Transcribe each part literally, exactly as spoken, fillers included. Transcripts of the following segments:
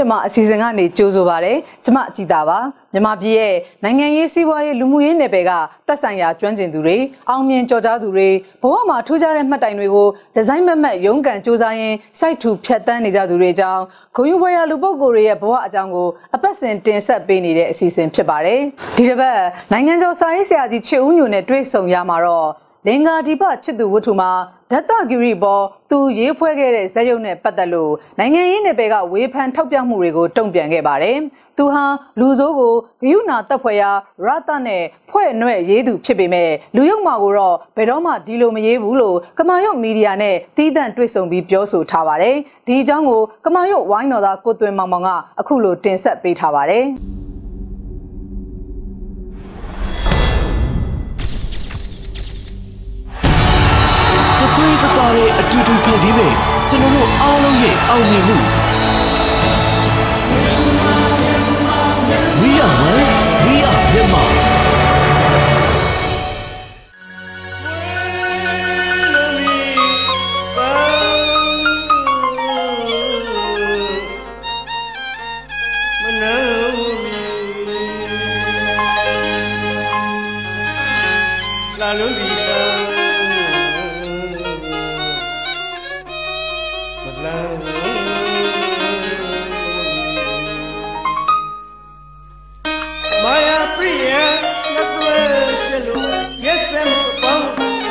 မြန်မာအစီအစဉ်ကနေကြိုးဆိုပါတယ်ကျမကြည်တာပါမြန်မာပြည်ရဲ့နိုင်ငံရေးစီးပွားရေးလူမှုရေးနယ်ပယ်ကတက်ဆိုင်ရာကျွမ်းကျင်သူတွေအောင်မြင်ကြော်ကြားသူတွေဘဝမှာထူးခြားတဲ့မှတ်တိုင်တွေကိုဒီဇိုင်းမမတ်ရုန်းကန်စူးစမ်းရင်းစိုက်ထူဖြတ်တန်းနေကြသူတွေအကြောင်းဂုဏ်ယူပွဲရလူပုဂ္ဂိုလ်တွေရဲ့ဘဝအကြောင်းကိုအပတ်စဉ်တင်ဆက်ပေးနေတဲ့အစီအစဉ်ဖြစ်ပါတယ်ဒီတစ်ပတ်နိုင်ငံကျော်စာရေးဆရာကြီးချစ်ဦးညိုနဲ့တွေ့ဆုံရမှာတော့လင်္ကာဒီပချစ်သူဝတ္ထုမှာဒတ်တဂီရီပေါ်သူရေးဖွဲ့ခဲ့တဲ့ဇာတ်ရုပ်နဲ့ပတ်သက်လို့နိုင်ငံရေးနယ်ပယ်ကဝေဖန်ထောက်ပြမှုတွေကိုတုံ့ပြန်ခဲ့ပါတယ်။သူဟာလူဆိုးကိုဂယုဏတပ်ဖွဲ့ရာရတနဲ့ဖွဲ့နွဲ့ရေးသူဖြစ်ပေမဲ့လူရုပ်မှာကိုတော့ဘယ်တော့မှဒီလိုမရေးဘူးလို့ကမာရုပ်မီဒီယာနဲ့တီးသန့်တွေ့ဆုံပြီးပြောဆိုထားပါတယ်။ဒီအကြောင်းကိုကမာရုပ်ဝိုင်းတော်သားကိုသွင်မောင်မောင်ကအခုလိုတင်ဆက်ပေးထားပါတယ်။တွေ့တတာတဲ့အတူတူဖြစ်ဒီမဲ့ကျွန်တော်တို့အားလုံးရဲ့အောင်မြင်မှု We are one, we are Myanmar လာလုံးဒီMaya Priya Natwashalo Yesem Pang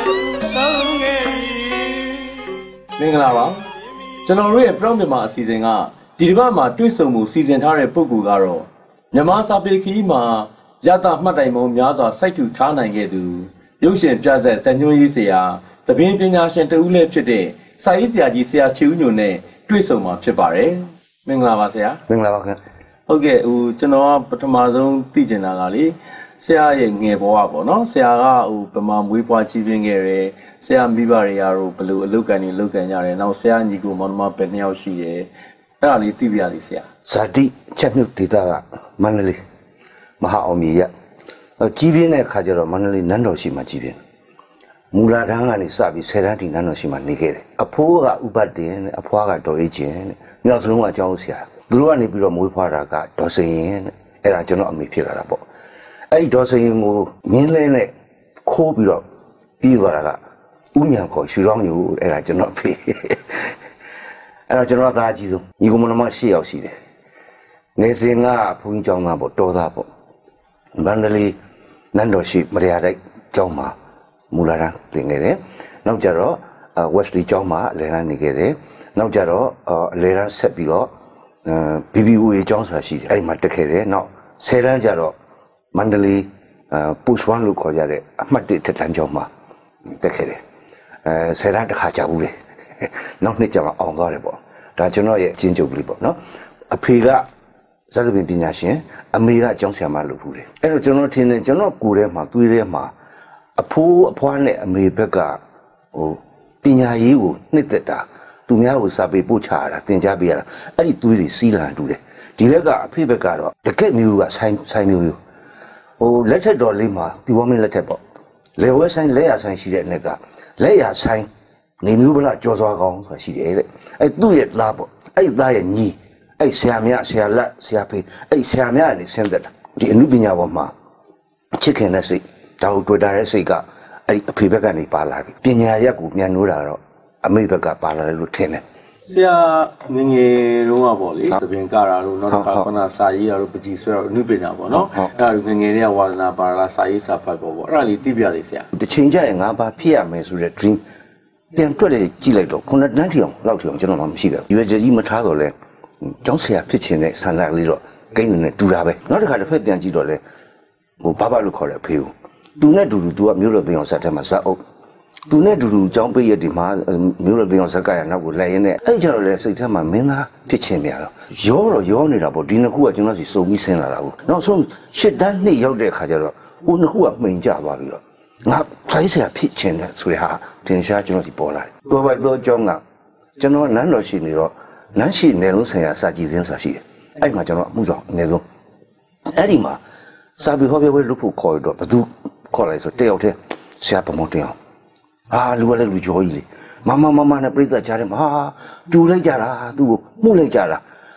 Sangeri မင်္ဂလာပါကျွန်တော်တို့ရဲ့ Proud Myanmar အစီအစဉ်ကဒီတစ်ပတ်မှာတွေ့ဆုံမှုစီစဉ်ထားတဲ့ပုဂ္ဂိုလ်ကတော့မြန်မာစာပေခီးမှာရတာမှတ်တိုင်ပုံများစွာစိုက်ထူထားနိုင်ခဲ့သူရုပ်ရှင်ပြဆက်ဇာတ်ညွှန်းရေးဆရာသဘင်ပညာရှင်တဦးလည်းဖြစ်တဲ့စာရေးဆရာကြီးဆရာချီဦးညိုနဲ့တွေ့ဆုံမှာဖြစ်ပါတယ်မင်္ဂလာပါဆရာမင်္ဂလာပါခင်ဟုတ်ကဲ့ဟိုကျွန်တော်ကပထမဆုံးသိချင်တာကလေဆရာရဲ့ငယ်ဘဝပေါ့နော်ဆရာကဟိုဗမာမွေးဖွားကြီးပြင်းခဲ့တယ်ဆရာမိဘတွေကတော့ဘယ်လိုအလုပ်ကန်တွေလုပ်ကန်ကြတယ်နောက်ဆရာညီကိုမောင်နှမပဲနှစ်ယောက်ရှိတယ်အဲ့ဒါလေးသိပြရလိဆရာဇာတိချက်မြုပ်ဒေတာကမန္တလေးမဟာအောင်မြေရကြီးပြင်းတဲ့ခါကျတော့မန္တလေးနန်းတော်ရှိမှကြီးပြင်းမူလာတန်းကနေစပြီးဆယ်တန်းတီနန်းတော်ရှိမှနေခဲ့တယ်အဖိုးကဥပတ်တင်အဖွားကဒေါ်အေးကျင်တဲ့မြောက်စလုံးကအကြောင်းဆရာသူတို့ကနေပြီးတော့မွေးဖွားတာကဒေါ်စင်ရင်တဲ့အဲ့ဒါကျွန်တော်အမေဖြစ်လာတာပေါ့အဲ့ဒီဒေါ်စင်ရင်ကိုမြင်းလဲနဲ့ခိုးပြီးတော့ပြီးသွားတာကဥညာခေါ်ရွှေရောင်းညိုအဲ့ဒါကျွန်တော်ဖေးအဲ့တော့ကျွန်တော်သားအကြီးဆုံးညီကောင်မမရှိယောက်ရှိတယ်နေစဉ်ကဘုန်းကြီးကျောင်းသားပေါ့တော်သားပေါ့မန္တလေးနန်းတော်ရှိမရတိုက်ကျောင်းမှာမူလာတန်းသင်ခဲ့တယ်နောက်ကြတော့ဝက်စလီကျောင်းမှာအလယ်တန်းနေခဲ့တယ်နောက်ကြတော့အလယ်တန်းဆက်ပြီးတော့ဘီဘီအိုကျောင်းဆိုတာရှိတယ်အဲ့ဒီမှာတက်ခဲ့တယ်နောက်ဆယ်တန်းကြတော့မန္တလေးပူစဝမ်လို့ခေါ်ကြတဲ့အမှတ်တစ်ထက်တန်းကျောင်းမှာတက်ခဲ့တယ်အဲဆယ်တန်းတစ်ခါကြာဘူးလေနောက်နှစ်ကျမှအောင်သွားတယ်ပေါ့ဒါကျွန်တော်ရဲ့အချင်းချုပ်ကလေးပေါ့နော်အဖေကဇာတ်ပင်ပညာရှင်အမေကကျောင်းဆရာမလုပ်ဘူးလေအဲ့တော့ကျွန်တော်ထင်တယ်ကျွန်တော်ကိုယ်ထဲမှာသွေးထဲမှာအဖိုးအဖွားနဲ့အမေဘက်ကဟိုပညာရေးကိုနှစ်သက်တာသူများကိုစာပေပို့ချရတာသင်ကြားပေးရတာအဲ့ဒီသွေးတွေစီးလာတူတယ်ဒီဘက်ကအဖေဘက်ကတော့တကက်မျိုးကဆိုင်ဆိုင်မျိုးမျိုးဟိုလက်ထက်တော်လေးမှာဒီဝမင်းလက်ထက်ပေါ့လေဝဲဆိုင်လက်ရဆိုင်ရှိတဲ့အနေကလက်ရဆိုင်နေမျိုးဗလားကြော်စွာကောင်းဆိုတာရှိတယ်တဲ့အဲ့သူ့ရဲ့သားပေါ့အဲ့ဒီသားရဲ့ညီအဲ့ဆရာမဆရာလက်ဆရာဖေးအဲ့ဆရာမကနေဆင်းသက်တာဒီအမှုပညာပေါ်မှာချစ်ခင်တဲ့စိတ်ဒါကိုတွေ့တာရဲ့စိတ်ကအဲ့ဒီအဖေဘက်ကနေပါလာပြီပညာရက်ကိုမြန်နိုးတာတော့အမေဘက်ကပါလာတယ်လို့ထင်တယ်ဆရာငငယ်တုန်းကပေါ့လေသဘင်ကရာတို့နောက်တစ်ခါကနာစာရေးရတို့ပကြီးဆွဲတော့အနုပညာပေါ့နော်အဲ့ဒါငငယ်တွေကဝါဒနာပါလာစာရေးစာဖတ်ပေါ့ပေါ့အဲ့ဒါလေးသိပြလေးဆရာတစ်ချိန်ကျရင်ငါဘာဖြစ်ရမယ်ဆိုတဲ့ dream ပြန်တွက်လေကြည့်လိုက်တော့ခုနှစ်တန်းထီအောင်လောက်ထီအောင်ကျွန်တော်မှမရှိဘူးရွေကြကြီးမထားတော့လဲကျောင်းဆရာဖြစ်ချင်တဲ့ဆန္ဒကလေးတော့ကိန်းနေတူတာပဲနောက်တစ်ခါတစ်ဖက်ပြန်ကြည့်တော့လဲဟိုဘာဘာလို့ခေါ်လဲဖေးဦးသူနဲ့တူတူသူကမျိုးတော်တင်အောင်ဆက်ထဲမှာဇက်အုပ်သူနဲ့တူတူចောင်းပိတ်ရဒီမှာမျိုးတော်တင်အောင်ဇက်ကရနောက်ကိုလိုက်ရင်းနဲ့အဲ့ကျတော့လေစိတ်ထဲမှာမင်းသားဖြစ်ချင်ပြတော့ရောတော့ရောနေတာပေါ့ဒီနှစ်ခုကကျွန်တော်စီစုံပြီးဆင်းလာတာကိုနောက်ဆုံးရှစ်တန်းနှစ်ရောက်တဲ့ခါကျတော့ဟိုနှစ်ခုကမှိန်ကြသွားပြီးတော့ငါဆိုင်ဆရာဖြစ်ချင်တယ်ဆိုရဟာတင်ရှားကျွန်တော်စီပေါ်လာတယ်တော်ပိုက်တော့ကျောင်းကကျွန်တော်နန်းတော်ရှိနေတော့နန်းရှိနယ်လုံးဆိုင်ရာစာကြည့်စင်းဆိုတာရှိတယ်အဲ့မှာကျွန်တော်အမှုဆောင်အနည်းဆုံးအဲ့ဒီမှာစာပေဟောပြောပွဲလုပ်ဖို့ခေါ်တော့ဘသူခေါ်လိုက်ဆိုတယောက်တည်းဆရာပမောတင်အောင်အာလူကလည်းလူကြောကြီးလေမမမမနဲ့ပြိဿကြားတယ်မှာတူလိုက်ကြတာသူ့ကိုမှုလိုက်ကြတာ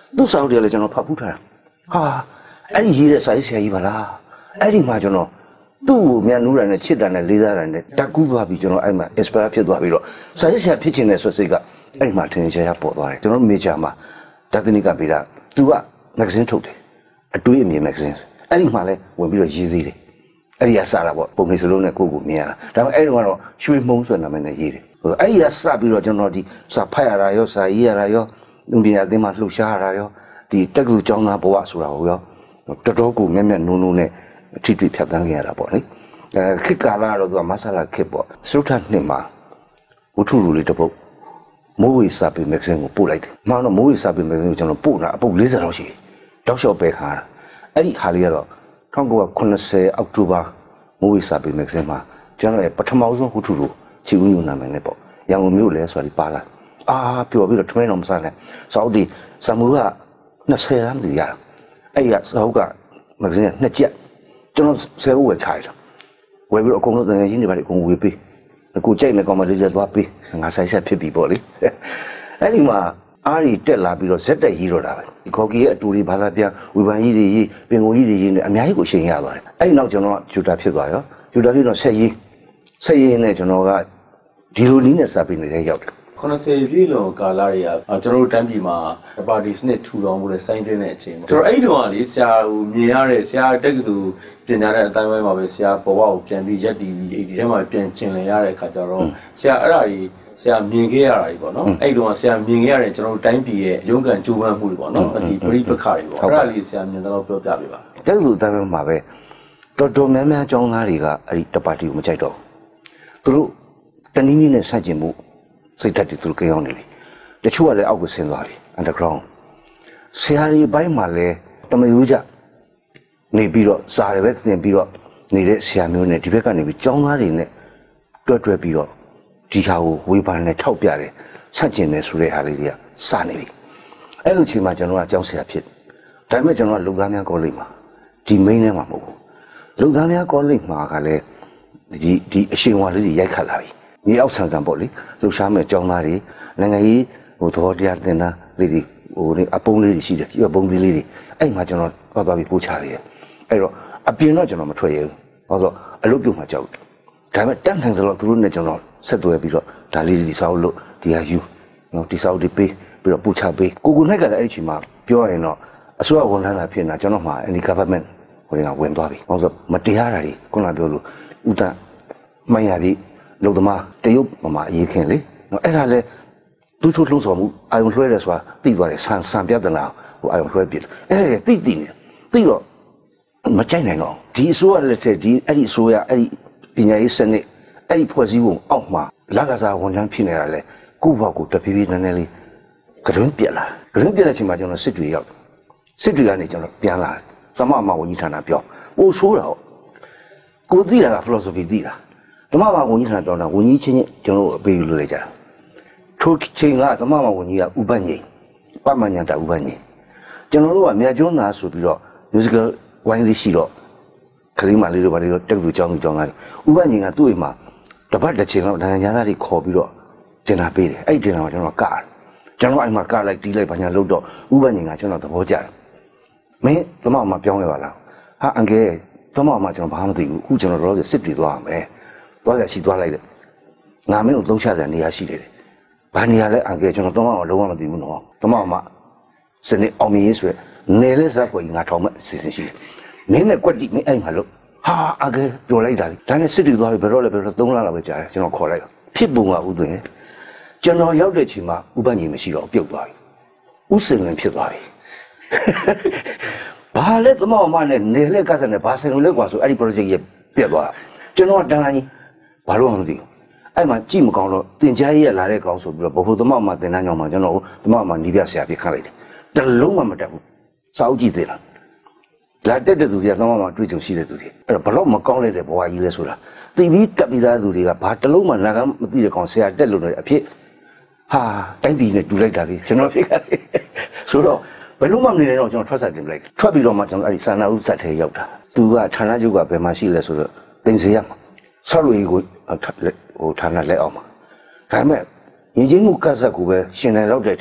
သူ့စာအုပ်တွေလည်းကျွန်တော်ဖတ်ဖူးထားတာဟာအဲ့ဒီရေးတဲ့စာရေးဆရာကြီးပါလားအဲ့ဒီမှာကျွန်တော်သူ့ကိုမြန်နူးရတဲ့ချစ်တာနဲ့လေးစားတာနဲ့တက်ကူးသွားပြီးကျွန်တော်အဲ့မှာ inspire ဖြစ်သွားပြီးတော့စာရေးဆရာဖြစ်ခြင်းနဲ့ဆိုစိတ်ကအဲ့ဒီမှာထင်ထင်ရှားရှားပေါ်သွားတယ်ကျွန်တော် major မှာတက္ကသိုလ်ကပေးတာသူက magazine ထုတ်တယ်အတွေးအမြင် magazine အဲ့ဒီမှာလဲဝင်ပြီးတော့ရေးသေးတယ်အဲ့ဒီကစတာပေါ့ပုံလေးစလုံးနဲ့ကိုယ့်ကိုမြင်ရတာဒါပေမဲ့အဲ့ဒီကတော့ရွှေမှုံးဆိုတဲ့နာမည်နဲ့ရေးတယ်အဲ့ဒီကစပြီးတော့ကျွန်တော်ဒီစာဖတ်ရတာရောစာရေးရတာရောလူပညာအသင်းမှာလှုပ်ရှားရတာရောဒီတက္ကသိုလ်ကျောင်းသားဘဝဆိုတာကိုရောတော်တော်ကိုမြက်မြက်နုံနုံနဲ့အထီးထီးဖြတ်သန်းခဲ့ရတာပေါ့လေအဲခေတ်ကာလကတော့သူကမဆလာခေတ်ပေါ့စရုထနှစ်မှာဝတ္ထုလူလေးတစ်ပုဒ်မိုးဝေစာပေမဂ္ဂဇင်းကိုပို့လိုက်တယ်မှန်တော့မိုးဝေစာပေမဂ္ဂဇင်းကိုကျွန်တော်ပို့တာအပုပ်၄၀လောက်ရှိတယ်တောက်လျှောက်ပဲခါတာအဲ့ဒီခါလေးကတော့၁၉၉၀အောက်တိုဘာမိုးဝေစာပေမဂ္ဂဇင်းမှာကျွန်တော်ရဲ့ပထမဆုံးဝတ္ထုလူချီဦးညွှန်နာမယ်နဲ့ပေါ့ရန်ကုန်မြို့လဲဆိုတာဒီပါလာအာပျော်ပြီးတော့ထမင်းတော်မစားနဲ့စောက်ဒီစမူက20လမ်းတည်ရတာအဲ့ဒီကစောက်ကမဂ္ဂဇင်းနှစ်ချက်ကျွန်တော်ဆယ်ဦးဝယ်ချလိုက်တာဝယ်ပြီးတော့အကုန်လုံးတန်ငယ်ချင်းတွေပါအကုန်ဝေးပေးကိုကြိုက်မယ်ကောင်မလေးတွေသွားပေးငါဆိုင်ဆက်ဖြစ်ပြီပေါ့လေအဲ့ဒီမှာအားရီတက်လာပြီးတော့ဇက်တက်ရေးတော့တာပဲဒီခေါ်ကီရဲ့အတူတွေဘာသာပြန်ဝေဖန်ကြီးတွေရေးပင်ကုန်ကြီးတွေရေးနေအများကြီးကိုရှင်းရသွားတယ်အဲ့ဒီနောက်ကျွန်တော်ဂျူတာဖြစ်သွားရောဂျူတာဖြစ်တော့ဆက်ရေးဆက်ရေးနဲ့ကျွန်တော်ကဒီလိုနည်းနဲ့စာပေနေတဲ့ရောက်တယ် 90ပြည့်လွန်ကာလတွေကကျွန်တော်တို့တန်းပြည်မှာပါတီစနစ်ထူထောင်မှုနဲ့စိုင်းတင်းတဲ့အချိန်ပေါ့ကျွန်တော်အဲ့ဒီတော့ကလေဆရာဟိုမြင်ရတဲ့ဆရာတက္ကသိုလ်ပြင်ညာတဲ့အတိုင်းဝိုင်းမှာပဲဆရာဘဝကိုပြန်ပြီးရက်တည်ပြီးဒီထဲမှာပြန်ကျင်လည်ရတဲ့အခါကျတော့ဆရာအဲ့ဒါကြီးဆရာမြင်ခဲ့ရတာကြီးပေါ့နော်အဲ့ဒီတော့ဆရာမြင်ခဲ့ရတဲ့ကျွန်တော်တို့တိုင်းပြည်ရဲ့ရုန်းကန်ကြိုးပမ်းမှုတွေပေါ့နော်ဒီပရိပခါတွေပေါ့အဲ့ဒါလေးဆရာမြင်တော့ပြောပြပေးပါတက္ကသိုလ်အတိုင်းဝိုင်းမှာပဲတော်တော်များများကျောင်းသားတွေကအဲ့ဒီတပါတီကိုမကြိုက်တော့သူတို့တနည်းနည်းနဲ့ဆန့်ကျင်မှုစိတ်ဓာတ်တွေသူတို့ကြောင်းနေပြီတချို့ကလည်းအောက်ကိုဆင်းသွားပြီ underground ဆရာကြီးဘိုင်းမှာလည်းတမယူကြနေပြီးတော့စာတွေပဲသင်ပြီးတော့နေတဲ့ဆရာမျိုးနဲ့ဒီဘက်ကနေပြီးကျောင်းသားတွေနဲ့တွဲတွဲပြီးတော့ဒီဟာကိုဝေဖန်နဲ့ထောက်ပြတယ်ဆန့်ကျင်တယ်ဆိုတဲ့ဟာလေးတွေကစနေပြီအဲ့လိုချိန်မှာကျွန်တော်ကကျောင်းဆရာဖြစ်ဒါပေမဲ့ကျွန်တော်ကလုံသားများကောလိပ်မှာဒီ main ထဲမှာမဟုတ်ဘူးလုံသားများကောလိပ်မှာကလည်းဒီဒီအရှင်ဝါလေးတွေရိုက်ခတ်လာပြီမြေအောက်ဆန်ဆန်ပေါ့လေလှူရှားမဲ့ကျောင်းသားတွေနိုင်ငံရေးဟိုသဘောတရားသင်တန်းလေးတွေဟိုအပုံးလေးတွေရှိတယ်ပြီးတော့ပုံသီးလေးတွေအဲ့မှာကျွန်တော်သွားသွားပြီးပို့ချသေးတယ်အဲ့တော့အပြင်တော့ကျွန်တော်မထွက်ရဘူးဘာလို့ဆိုအလုပ်ပြုတ်မှကြောက်တယ်ဒါပေမဲ့တန်းထိုင်တော့သူတို့နဲ့ကျွန်တော်ဆက်သွယ်ပြီးတော့ဒါလေးတွေစောက်လို့ဒီဟာယူနော်ဒီစောက်တွေပေးပြီးတော့ပို့ချပေးကိုကိုနိုင်ကလည်းအဲ့ဒီချိန်မှာပြောရရင်တော့အစိုးရဝန်ထမ်းလာဖြစ်နေတာကျွန်တော်မှ any government ဟိုတွေကဝင်သွားပြီဘာလို့ဆိုမတရားတာတွေခုနပြောလို့ဥတ္တမရပြီလုံသမားတရုတ်ပမာအရေးခင်လေနော်အဲ့ဒါလဲသူ့ထုတ်လုံးဆောင်မှုအာယုံလွှဲတယ်ဆိုတာသိသွားတယ်ဆန်ဆန်ပြတ်တယ်လားဟိုအာယုံလွှဲပြတယ်အဲ့ဒါသိသိနေသိတော့မကြိုက်နိုင်တော့ဒီအစိုးရလက်ထက်ဒီအဲ့ဒီအစိုးရအဲ့ဒီပညာရေးစနစ်အဲ့ဒီဖွဲ့စည်းပုံအောက်မှာလက်ကစားဝန်ထမ်းဖြစ်နေတာလဲကိုယ့်ဘောက်ကိုတဖြည်းဖြည်းနည်းနည်းလေးကရွန်းပြက်လာကရွန်းပြက်တဲ့အချိန်မှာကျွန်တော်စစ်တွေရောက်စစ်တွေကနေကျွန်တော်ပြန်လာသမအမဝန်ကြီးဌာနပြောပို့ဆိုးတာဟုတ်ကိုသိတာက philosophy သိတာဓမ္မဘာဝန်ကြီးဌာနပြောတာဝန်ကြီးချင်းချင်းကျွန်တော်အပေးယူလို့လိုက်ကြတာထိုချိန်ကဓမ္မဘာဝန်ကြီးကဥပညိပမညာတာဥပညိကျွန်တော်တို့ကမြတ်ကျွန်းသားဆိုပြီးတော့ musical ဝိုင်းလေးရှိတော့ခလေးမလေးတို့ဘာလေးတို့တက်သူကျောင်းသူကျောင်းသားတွေဥပညိကသူ့အိမ်မှာတပတ်တစ်ချိန်လောက်နိုင်ငံသားတွေခေါ်ပြီးတော့တင်တာပေးတယ်အဲ့ဒီတင်တာကကျွန်တော်ကားကျွန်တော်အိမ်မှာကားလိုက်တီးလိုက်ဘာညာလုပ်တော့ဥပညိကကျွန်တော်သဘောကျတယ်မင်းဓမ္မမှာပြောင်းလဲပါလားဟာအန်ကဲဓမ္မမှာကျွန်တော်ဘာမှမသိဘူးအခုကျွန်တော်တို့စစ်တွေသွားရမယ်သွားရရှိသွားလိုက်တယ်ငါမင်းကိုသုံးချစရာနေရာရှိတယ်ဘာနေရာလဲအန်ကဲကျွန်တော်တော့လုံးဝမသိဘူးနော်ဓမ္မမှာစနေအောင်မြင်ဆိုရယ်နေလဲစကွယ်ငါထောင်မဲ့စီစဉ်ရှိတယ်မင်းနဲ့ကွက်တိမင်းအဲ့မှာလို့ဟာအန်ကဲပြောလိုက်တာလေဒါနဲ့စစ်တွေသွားပြီဘယ်တော့လဲဘယ်တော့သုံးလလောက်ပဲကြာတယ်ကျွန်တော်ခေါ်လိုက်တော့ဖြစ်ပုံကဥသွင်းကျွန်တော်ရောက်တဲ့ချိန်မှာဥပညင်မရှိတော့ပြုတ်သွားပြီဥစင်လင်ဖြစ်သွားပြီဘာလဲဓမ္မမှာနဲ့နေလဲကစားနေဘာစင်လို့လဲကွာဆိုအဲ့ဒီ project ရဲ့ပြတ်သွားကျွန်တော်တန်းကြီးဘာလို့မှမသိဘူးအဲ့မှာကြည့်မကောင်းတော့တင်ကြားရေးရလာတဲ့ကောင်ဆိုပြီးတော့ဘုဖို့သမမှာတင်တန်းကြောင်းမှာကျွန်တော်သမမှာနီးပြဆရာပြခတ်လိုက်တယ်တလုံးမှမတက်ဘူးစာအုပ်ကြည့်သေးလားလာတက်တဲ့သူတွေကသမမှာတွေ့ကြုံရှိတဲ့သူတွေအဲ့တော့ဘလို့မကောင်းလိုက်တဲ့ဘဝကြီးလဲဆိုတာသိပြီးတက်ပြီးသားသူတွေကဘာတလုံးမှနာကမသိတဲ့ကောင်ဆရာတက်လို့လည်းအဖြစ်ဟာတိုင်းပြည်နဲ့တူလိုက်တာလေကျွန်တော်ဖြစ်ခဲ့တယ်ဆိုတော့ဘယ်လို့မှမနေနိုင်တော့ကျွန်တော်ထွက်ဆက်တင်လိုက်ထွက်ပြီးတော့မှကျွန်တော်အဲ့ဒီစာနာဥစ္စာထဲရောက်တာသူကဌာနချုပ်ကဘယ်မှာရှိလဲဆိုတော့တင်စေရမှာဆောက်လို့ကိုဟိုဌာနလက်အောင်မှာဒါပေမဲ့ရင်းချင်းမှုကတ်ဆက်ကိုပဲရှင်နိုင်တော့တဲ့အထိ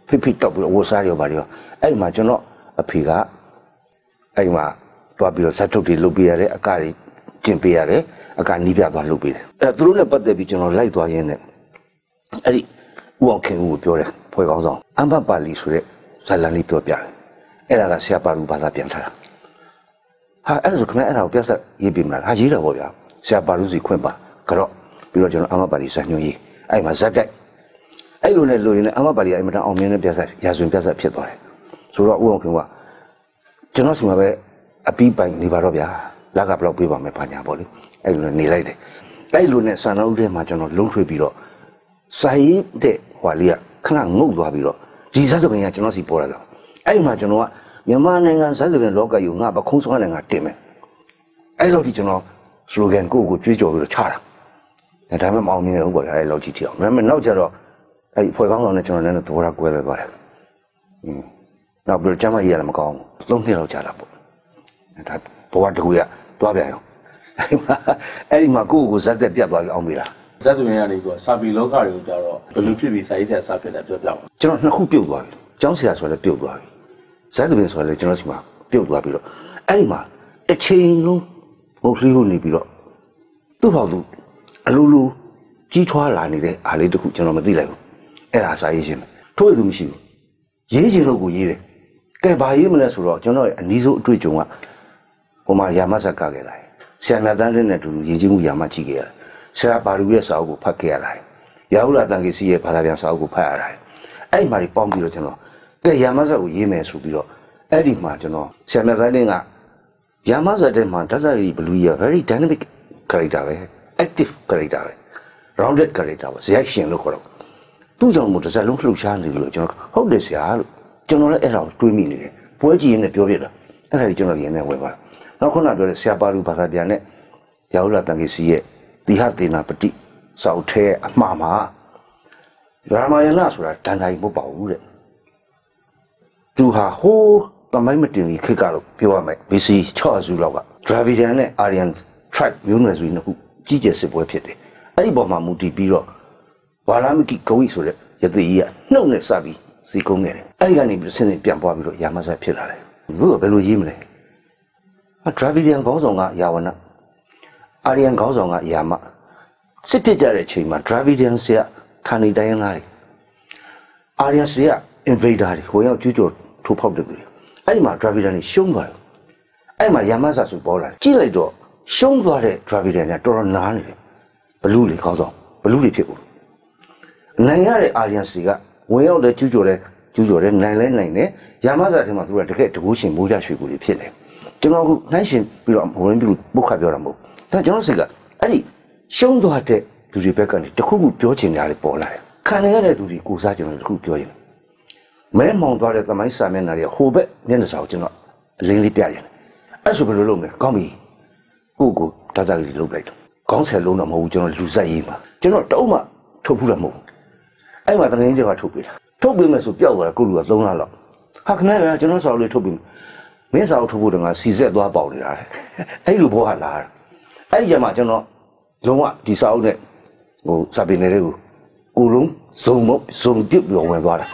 ဖိဖိတောက်ပြီးဝတ်စားရောပါရောအဲ့ဒီမှာကျွန်တော်အဖေကအဲ့ဒီမှာတွားပြီးတော့ဇက်ထုတ်တွေလုပ်ပေးရတယ်အကတွေကျင်ပေးရတယ်အကနီးပြသွားလုပ်ပေးတယ်အဲ့သူတို့နဲ့ပတ်သက်ပြီးကျွန်တော်လိုက်သွားရင်းနဲ့အဲ့ဒီဦးအောင်ခင်ဦးကိုပြောတယ်ဖွဲ့ကောင်းဆောင်အမ်ဘပါလီဆိုတဲ့ဇာလန်လေးပြောပြတယ်အဲ့ဒါကဆရာပါလူဘာသာပြန်ထားတာဟာအဲ့ဒါဆိုခင်ဗျအဲ့ဒါကိုပြဆက်ရေးပေးမလားဟာရေးတာပေါ့ဗျာဆရာပါလူစီခွင့်ပါကြော့ပြီးတော့ကျွန်တော်အမ်ဘပါလီဇာညွှန်းရေးအဲ့မှာဇက်တိုက်အဲ့လိုနဲ့လိုရင်းနဲ့အမ်ဘပါလီအဲ့မှာအောင်မြင်တဲ့ပြဆက်ရာဇဝင်ပြဆက်ဖြစ်သွားတယ်ဆိုတော့ဦးအောင်ခင်ကကျွန်တော်စီမှာပဲအပီးပိုင်နေပါတော့ဗျာလက်ကဘလောက်ပေးပါမယ်ဘာညာပေါ့လေအဲ့လိုနဲ့နေလိုက်တယ်အဲ့လိုနဲ့ဆန္ဒဥထဲမှာကျွန်တော်လုံးထွေးပြီးတော့စာရေးတဲ့ဟွာလေးကခဏငုတ်သွားပြီးတော့ဒီဇက်စပင်ကကျွန်တော်စီပေါ်လာတော့အဲ့မှာကျွန်တော်ကမြန်မာနိုင်ငံဇက်စပင်လောကကြီးကိုငါပခုံးဆောင်နိုင်ငံတင်မယ်အဲ့လိုဒီကျွန်တော်စလိုဂန်ကိုကိုကြွေးကြော်ပြီးတော့ချတာဒါပေမဲ့မအောင်မြင်ဘူးပေါ့အဲ့လိုကြီးထီအောင်ဒါပေမဲ့နောက်ကျတော့အဲ့ဒီဖွဲ့ကောင်းဆောင်နဲ့ကျွန်တော်လည်းသဘောထားကွဲလွဲသွားတယ်อืมနောက်ပြီးတော့ကျမကြီးရတယ်မကောင်းဘူးသုံးနှစ်လောက်ကြာတာပေါ့ဒါဘဝတကူရတွားပြန်ရောအဲ့ဒီမှာကိုကိုကိုဇက်သက်ပြတ်သွားပြီးအောင်ပေးတာဇက်သွင်းရနေပြီးစာပီလောကတွေကိုကြတော့ဘယ်လိုဖြစ်ပြီးစာရေးဆရာစာဖြစ်တယ်ပြောပြပါဦးကျွန်တော်နှစ်ခုပြုတ်သွားပြီကျောင်းဆရာဆိုလည်းပြုတ်သွားပြီဇက်သွင်းဆိုလည်းကျွန်တော်စီမှာပြုတ်သွားပြီးတော့အဲ့ဒီမှာတစ်ချိန်လုံးဟိုလှီးဟိုနေပြီးတော့သူ့ဟောသူအလိုလိုကြီးထွားလာနေတဲ့အားလေးတခုကျွန်တော်မသိလိုက်ဘူးအဲ့ဒါစာရေးရှင်ထို့အတူမရှိဘူးရေးချင်လို့ကိုရေးတယ်ကဲဘာရေးမလဲဆိုတော့ကျွန်တော်ရဲ့အနီးဆုံးအတွေ့အကြုံကဟိုမှာရာမဆက်ကခဲ့လာတယ်ဆရာနာတန်းနဲ့အတူတူယဉ်ကျေးမှုရာမကြည့်ခဲ့ရတယ်ဆရာပါလူရဲ့စာအုပ်ကိုဖတ်ခဲ့ရတယ်ရာဟုလာတန်ကေစီရဲ့ဘာသာပြန်စာအုပ်ကိုဖတ်ရတယ်အဲ့ဒီမှာဒီပေါင်းပြီးတော့ကျွန်တော်ကဲရာမဆက်ကိုရေးမယ်ဆိုပြီးတော့အဲ့ဒီမှာကျွန်တော်ဆရာနာတန်းကရာမဆက်တဲ့မှာဓာတ်စာရီဘလူးရ very dynamic character ပဲ active character ပဲ rounded character ပဲဇယိုက်ရှင်လို့ခေါ်တော့သူ့ကြောင့်မို့တစ်စက်လုံးလှုပ်ရှားနေလို့ကျွန်တော်ဟုတ်တယ်ဆရာလို့ကျွန်တော်လည်းအဲ့ဒါကိုတွေးမိနေတယ်ပွဲကြည့်ရင်းနဲ့ပြောပြတာအဲ့ဒါကြီးကျွန်တော်ရင်းနဲ့ဝယ်ပါနောက်ခုနပြောတဲ့ဆရာပါလူဘာသာပြန်နဲ့ရာဟုလာတန်ကေစီရဲ့ဒီဟာတေနာပတိစောက်ထဲအမှားမှာရာမယနာဆိုတာဒန်တိုင်းမဟုတ်ပါဘူးတဲ့သူဟာဟိုးတမိုင်းမတင်ကြီးခေတ်ကတော့ပြောရမယ် B C ၆စုလောက်က Dravidian နဲ့ Aryan tribe မျိုးနွယ်စုနှစ်ခုကြီးကျယ်စစ်ပွဲဖြစ်တယ်အဲ့ဒီပေါ်မှာမူတည်ပြီးတော့ဝါလာမကိဂဝိဆိုတဲ့ယသိကြီးကနှုတ်နဲ့စပြီးစီကုန်းနေတယ်အဲ့ဒီကနေပြီးဆင်းဆင်းပြန်ပွားပြီးတော့ရာမဆက်ဖြစ်လာတယ်သူကဘယ်လိုရေးမလဲအဒရာဗီဒီယန်ခေါင်းဆောင်ကယာဝနာအာရီယန်ခေါင်းဆောင်ကယာမစစ်ဖြစ်ကြတဲ့အချိန်မှာဒရာဗီဒီယန်တွေကဌာနေတိုင်းလာတယ်အာရီယန်တွေက invader တွေဝင်ရောက်ကျူးကျော်ထိုးဖောက်တယ်သူတွေအဲ့ဒီမှာဒရာဗီဒီယန်တွေရှုံးသွားတယ်အဲ့ဒီမှာယာမဆာဆိုပေါ်လာတယ်ကြည့်လိုက်တော့ရှုံးသွားတဲ့ဒရာဗီဒီယန်ကတော်တော်နားနေတယ်ဘလူးတွေခေါင်းဆောင်ဘလူးတွေဖြစ်ဘူးနိုင်ရတဲ့အာရီယန်တွေကဝင်ရောက်တဲ့ကျူးကျော်တဲ့ကျူးကျော်တဲ့နိုင်လဲနိုင်တယ်ယာမဆာထဲမှာသူကတကယ်တကူရှင်မိုးကြရွှေကူတွေဖြစ်တယ်ကျွန်တော်ကနှိုင်းရှင်ပြီးတော့ဝင်ပြီးပုတ်ခတ်ပြောတာမဟုတ်ဒါကျွန်တော်စိတ်ကအဲ့ဒီရှုံးသွားတဲ့လူတွေဘက်ကနေတခုခုပြောချင်တာတွေပေါ်လာတယ်ခံရတဲ့သူတွေကိုစားကျွန်တော်တခုပြောရင်မဲမောင်သွားတဲ့သမိုင်းစာမျက်နှာတွေဟိုဘက်မျက်နှာစာကိုကျွန်တော်အလင်းလေးပြရင်အဲ့ဆိုဘယ်လိုလုပ်မလဲကောင်းပြီကိုကိုတတလေးလုပ်လိုက်တော့ခေါင်းဆယ်လုံးတော့မဟုတ်ဘူးကျွန်တော်လူဆက်ရေးမှာကျွန်တော်တအုပ်မှထုတ်ဘူးတာမဟုတ်ဘူးအဲ့မှာတငင်းကျော်ကထုတ်ပေးတာထုတ်ပေးမယ်ဆိုပျောက်သွားတယ်ကိုလူကသုံးလလောက်ဟာခင်ဗျာကျွန်တော်စာအုပ်လေးထုတ်ပေးမင်းစာအုပ်ထုတ်ဖို့တငါစီဆက်သွားပေါက်နေတာအဲ့လိုဘောကလာအဲ့ဒီကျမှကျွန်တော်လုံးဝဒီစာအုပ်နဲ့ဟိုစာပေနယ်တွေကိုကိုလုံးဇုံမဇုံပြစ်ပြီးဝင်သွားတာ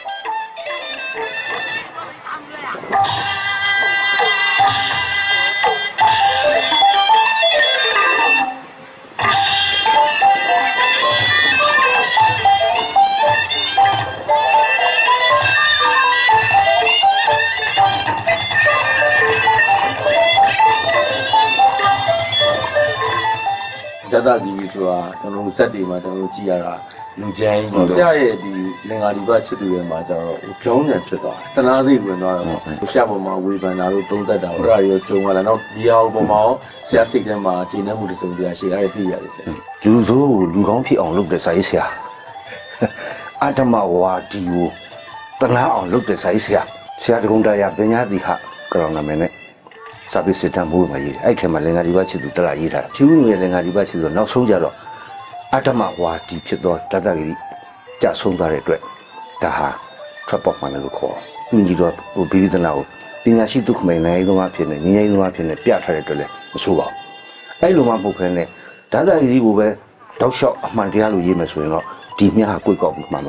ဓာတ်တီဗီဆိုတာကျွန်တော်တို့စက်တွေမှာကျွန်တော်တို့ကြည့်ရတာလူချမ်းကြီးဆရာရဲ့ဒီလင်္ကာဒီဘချစ်သူရဲ့မှာကျတော့ဖြုံးတယ်ဖြစ်သွားတယ်တနာစိတ်ဝင်သွားတယ်ပေါ့ဆရာပေါ်မှာဝေဖန်တာတို့သုံးသက်တာအဲ့ဒါရောကြုံရတာနောက်ဒီဟာပေါ်မှာဆရာစိတ်ထဲမှာကျဉ်းနှံ့မှုတစ်စုံတရာရှိအဲ့ဒါပြည့်ရတယ်ဆရာလူဆိုးလူကောင်းဖြစ်အောင်လုပ်တဲ့စာရေးဆရာအတ္တမဝါဒီကိုတနာအောင်လုပ်တဲ့စာရေးဆရာဆရာတကုံတရားပညာတိဟကောနာမည်နဲ့စာပေစစ်တမ်းမိုးမှာရေးအဲ့ထဲမှာလင်္ကာဒီဘချစ်သူတရရေးထားတယ်ချီဦးရဲ့လင်္ကာဒီဘချစ်သူနောက်ဆုံးကြတော့အတ္တမဝါဒီဖြစ်သောတတ္တဂရီကြဆုံးသွားတဲ့အတွက်ဒါဟာ trap pop မှလည်းလို့ခေါ်သူကြီးတော့ဟိုပြည်ပြည်သနာကိုပညာရှိသူခမိန်နိုင်သမားဖြစ်နေငင်းငင်းသမားဖြစ်နေပြထားတဲ့အတွက်လည်းမဆိုးပါဘူးအဲ့လိုမှမဟုတ်ဘဲနဲ့တတ္တဂရီကိုပဲတောက်လျှောက်အမှန်တရားလို့ရေးမယ်ဆိုရင်တော့ဒီမြတ်ဟာကိုယ်ကောက်ပြီးမှန်သွားလိမ့်မယ်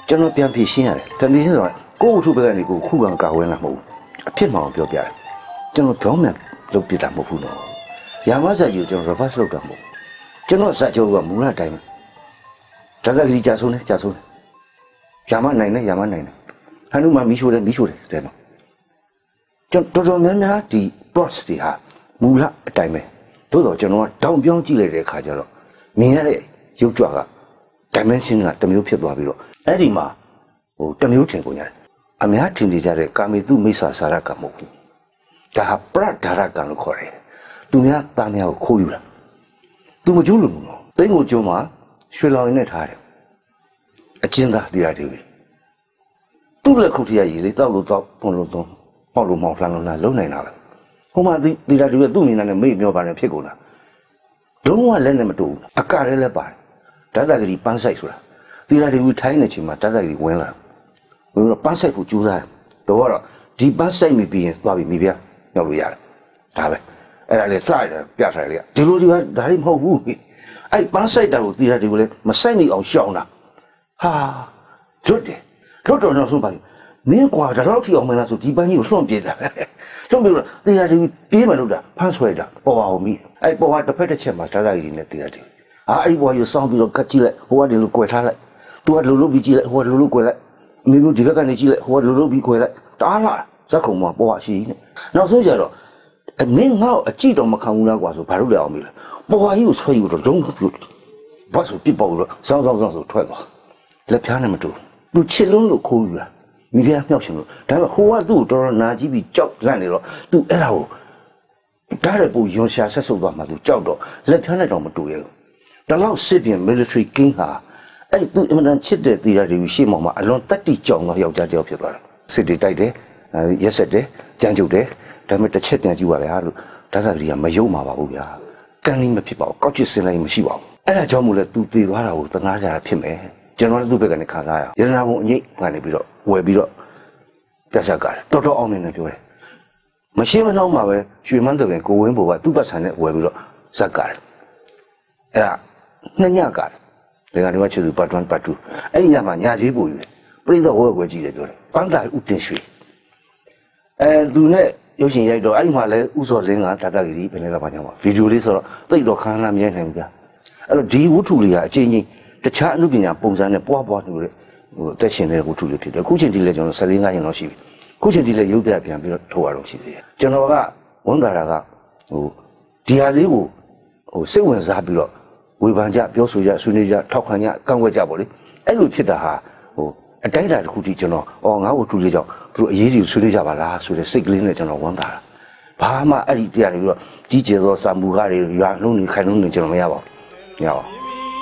ကျွန်တော်ပြန်ဖြေရှင်းရတယ်ပြန်ဖြေရှင်းဆိုတော့ကိုယ့်အုပ်စုဘက်ကနေကိုခုခံကာဝဲလာမဟုတ်ဘူးအဖြစ်မှန်အောင်ပြောပြတယ်ကျွန်တော်ပြောမှန်လုပ်ပြတာမဟုတ်ဘူးနော်ရာမစာကြီးကိုကျွန်တော် reverse လုပ်တာမဟုတ်ကျွန်တော်စာချုပ်ကမူလအတိုင်းဒါသကတိကြာဆုံးနေကြာဆုံးနေရာမနိုင်နေရာမနိုင်နေဟန်နုမမီးရှိုးတယ်မီးရှိုးတယ်တဲ့နော်ကျွန်တော်တော်များများဒီ plots တွေဟာမူလအတိုင်းပဲသို့တော့ကျွန်တော်ကတောင်ပြောင်းကြည့်လိုက်တဲ့အခါကျတော့မြင်ရတဲ့ရုပ်ကြွက dimension ကတစ်မျိုးဖြစ်သွားပြီးတော့အဲ့ဒီမှာဟိုတစ်မျိုးထင်ကုန်ရတယ်အများထင်နေကြတဲ့ကာမေတုမိစ္ဆာစာရကမဟုတ်ဘူးဒါဟာပရဒါရကံလို့ခေါ်တယ်သူများသားများကိုခိုးယူတာသူမကျူးလို့ဘူးနော်တိတ်ကိုကျုံးမှာရွှေလောင်ရင်းနဲ့ထားတယ်အကျဉ်းသားတရားတွေသူ့လက်ခုတ်ထရရည်လေးတောက်လို့တောက်ပုံလို့တော့ပေါက်လို့မောင်းလှမ်းလို့လားလုံနိုင်တာပဲဟိုမှာဒီတရားတွေသူ့မိနာနဲ့မိတ်မျောပါနေဖြစ်ကုန်တာလုံးဝလက်နဲ့မတူဘူးအကရဲလည်းပါတယ်ဓာတ်တကတိပန်းဆိုင်ဆိုတာတရားတွေထိုင်းနေချိန်မှာဓာတ်တကတိဝင်လာဝင်တော့ပန်းဆိုင်ဖို့ကြိုးစားတယ်တော့တော့ဒီပန်းဆိုင်မိပြီးရင်သွားပြီးမိပြရောက်လို့ရတယ်ဒါပဲအဲ့ဒါလေစလိုက်တယ်ပြထားတယ်ဒီလိုဒီကဒါတွေမဟုတ်ဘူးအဲ့ပန်းဆိုင်တာကိုတရားတွေကိုလည်းမဆိုင်မိအောင်ရှောင်တာဟာကျွတ်တယ်ကျွတ်တော့နောက်ဆုံးပါမင်းကွာဒါတော့ထီအောင်မလားဆိုဒီပန်းကြီးကိုလွှန့်ပြေးတာလွှန့်ပြေးတော့တရားတွေပြေးမှလို့တာဖမ်းဆွဲတာပေါ်ပါအောင်မိအဲ့ပေါ်ကတစ်ဖက်တစ်ချက်မှာဓာတ်တကတိနဲ့တရားတွေဟာအဲ့ဘွားကြီးစောင်းပြီးတော့ကတ်ကြည့်လိုက်ဟိုကဒီလိုကွယ်ထားလိုက်သူကလိုလိုပြီးကြည့်လိုက်ဟိုကလိုလိုကွယ်လိုက်အမေတို့ဒီဘက်ကနေကြည့်လိုက်ဟိုကလိုလိုပြီးကွယ်လိုက်တားလာဇက်ခုံမှာပေါ်ပါရှိနေနောက်ဆုံးကျတော့မင်းငါ့အကြည့်တော့မခံဘူးလားကွာဆိုဘာလို့လဲအောင်မေးလဲပေါ်ပါကြီးကိုဆွဲယူတော့လုံးပြုတ်ဘာဆိုပြစ်ပေါတော့စောင်းစောင်းစောင်းဆိုထွက်သွားလက်ဖြားနဲ့မတူသူချစ်လုံးလို့ခိုးယူတာမိဖုရားမြောက်ရှင်လို့ဒါပေမဲ့ဟိုကသူ့ကိုတော်တော်နာကြည့်ပြီးကြောက်လန့်နေတော့သူအဲ့ဒါကိုဒါရပူယွန်ရှာဆက်ဆုပ်သွားမှသူကြောက်တော့လက်ဖြားနဲ့တော့မတူရဲ့ဒါလောက်စစ်ပြင် military king ဟာအဲ့ဒီသူအင်မတန်ချစ်တဲ့တရားတွေရှေ့မှာအလွန်တက်တိကြောင်တော့ယောက်ျားတယောက်ဖြစ်သွားတယ်စစ်တွေတိုက်တယ်ရက်ဆက်တယ်ကြမ်းကြုတ်တယ်ဒါပေမဲ့တစ်ချက်ပြန်ကြည့်ပါဗျာလို့ဒါသာကြီးကမယုံမှာပါဘူးဗျာကန်းလေးမဖြစ်ပါဘူးကောက်ချစ်စင်လိုက်မရှိပါဘူးအဲ့ဒါကြောင့်မို့လဲသူတည်သွားတာကိုတနာကြတာဖြစ်မယ်ကျွန်တော်လည်းသူ့ဘက်ကနေခံစားရအောင်ရတနာဘုံအငိတ်ကနေပြီးတော့ဝယ်ပြီးတော့ပြတ်ဆက်ကတော်တော်အောင်နေတယ်ပြောတယ်မရှိမနှောင်းမှာပဲရွှေမန်းတဲ့ပင်ကိုဝင်းဘိုကသူ့ပတ်ဆံနဲ့ဝယ်ပြီးတော့ဇက်ကတယ်အဲ့ဒါနှစ်ညကတယ်ဒီကနေ့မှချစ်သူပတ်oneပတ်twoအဲ့ဒီညမှာညာကြီးပူယူတယ်ပြိဿဝဲဝဲကြည့်တယ်ပြောတယ်ပန်းတာဥတင်ရွှေအဲသူနဲ့ရုပ်ရှင်ရိုက်တော့အဲ့ဒီမှာလဲဥစော်စင်းကတာတာကြီးဘယ်နဲ့လာပါညာပါဗီဒီယိုလေးဆိုတော့တိတ်တော့ခန်းလာမရိုက်နိုင်ဘူးဗျာအဲ့တော့ဒီဝတ္ထုလေးကအချင်းချင်းတခြားအမှုပညာပုံစံနဲ့ပွားပွားနေလို့ဟိုတက်ရှင်တဲ့ဝတ္ထုလေးဖြစ်တယ်ခုချိန်ဒီလဲကျွန်တော်၁၄ငါးရင်တော့ရှိပြီခုချိန်ဒီလဲရုပ်ပြပြန်ပြီးတော့ထုတ်ရတော့ရှိသေးတယ်ကျွန်တော်ကဝန်တာရာကဟိုဒီဟာလေးကိုဟိုစိတ်ဝင်စားပြီးတော့ဝေဖန်ကြပြောဆိုကြဆွေးနွေးကြထောက်ခံကြကန့်ကွက်ကြပေါ့လေအဲ့လိုဖြစ်တာဟာဟိုအတိုင်းအတာတစ်ခုထိကျွန်တော်အော်ငါ့ကိုထူလေးကြောင့်သူတို့အရေးကြီးဆွေးနွေးကြပါလားဆိုတဲ့စိတ်ကလေးနဲ့ကျွန်တော်ဝမ်းသာတာဘာမှအဲ့ဒီတရားတွေပြီးတော့ကြီးကျယ်သောစာမူကားတွေရွာလုံးနေခိုင်လုံးနေကျွန်တော်မရပါဘူးမရပါဘူး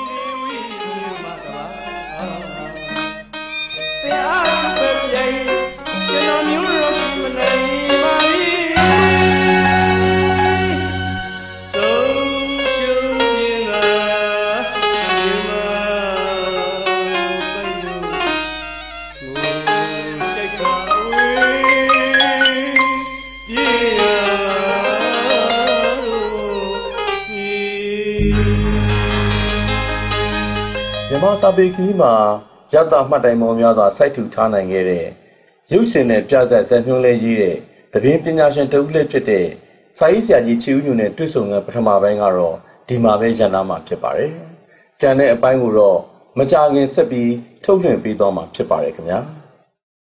မြန်မာစာပေခီးမှာရတမှတ်တိုင်ပေါင်းများစွာစိုက်ထူထားနိုင်ခဲ့တဲ့ရုပ်ရှင်နဲ့ပြဆက်ဇာတ်ညွှန်းလေးရေးတဲ့တပင်းပညာရှင်တဦးလေးဖြစ်တဲ့စာရေးဆရာကြီးချီဦးညွန့်နဲ့တွေ့ဆုံတဲ့ပထမပိုင်းကတော့ဒီမှာပဲရန်နာမှာဖြစ်ပါတယ်။ကျန်တဲ့အပိုင်းကိုတော့မကြခင်ဆက်ပြီးထုတ်လွှင့်ပေးသွားမှာဖြစ်ပါတယ်ခင်ဗျာ။